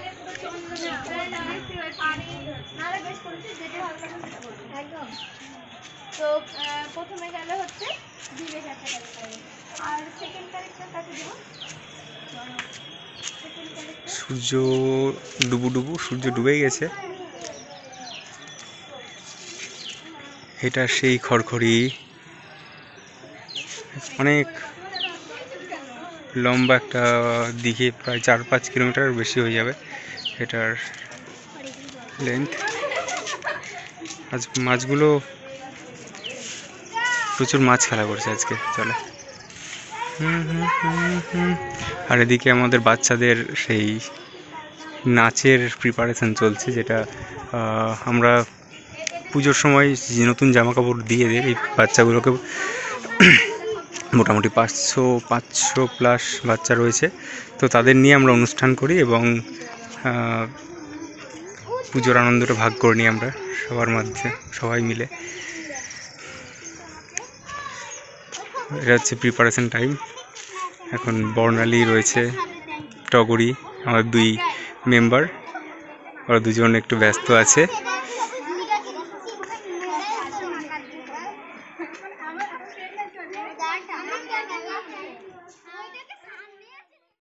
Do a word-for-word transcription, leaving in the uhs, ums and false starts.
তো প্রথমে গেল হচ্ছে বিবেক একটা ক্যারেক্টার, আর সেকেন্ড ক্যারেক্টার কাকে দেব? সূর্য ডুবু ডুবু, সূর্য ডুবেই গেছে। এটা সেই খড়খড়ি, অনেক লম্বা একটা দিঘি, প্রায় চার পাঁচ কিলোমিটার বেশি হয়ে যাবে এটার লেন্থ। আজ মাছগুলো প্রচুর মাছ খেলা করছে আজকে, চলে। হুম হুম হুম হুম আর এদিকে আমাদের বাচ্চাদের সেই নাচের প্রিপারেশন চলছে, যেটা আমরা পুজোর সময় যে নতুন জামা কাপড় দিয়ে দিই এই বাচ্চাগুলোকে। মোটামুটি পাঁচশো পাঁচশো প্লাস বাচ্চা রয়েছে, তো তাদের নিয়ে আমরা অনুষ্ঠান করি এবং পুজোর আনন্দটা ভাগ করে নিই আমরা সবার মধ্যে, সবাই মিলে। এটা হচ্ছে প্রিপারেশন টাইম। এখন বর্ণালী রয়েছে, টগরি, আমার দুই মেম্বার, ওরা দুজন একটু ব্যস্ত আছে।